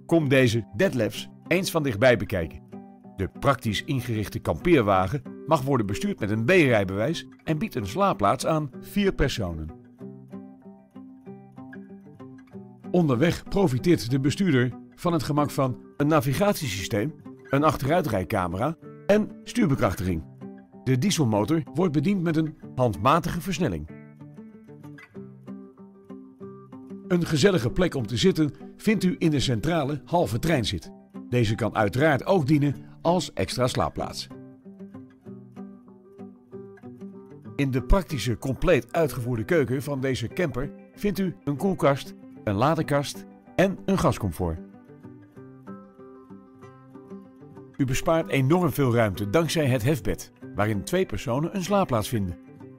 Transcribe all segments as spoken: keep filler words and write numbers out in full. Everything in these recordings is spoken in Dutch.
Kom deze deadlifts eens van dichtbij bekijken. De praktisch ingerichte kampeerwagen mag worden bestuurd met een B-rijbewijs en biedt een slaapplaats aan vier personen. Onderweg profiteert de bestuurder van het gemak van een navigatiesysteem, een achteruitrijcamera en stuurbekrachtiging. De dieselmotor wordt bediend met een handmatige versnelling. Een gezellige plek om te zitten vindt u in de centrale halve treinzit. Deze kan uiteraard ook dienen als extra slaapplaats. In de praktische, compleet uitgevoerde keuken van deze camper vindt u een koelkast, een ladekast en een gascomfort. U bespaart enorm veel ruimte dankzij het hefbed, waarin twee personen een slaapplaats vinden.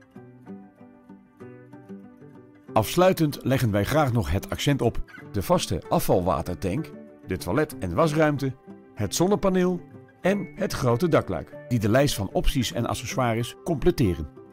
Afsluitend leggen wij graag nog het accent op de vaste afvalwatertank, de toilet- en wasruimte, het zonnepaneel en het grote dakluik, die de lijst van opties en accessoires completeren.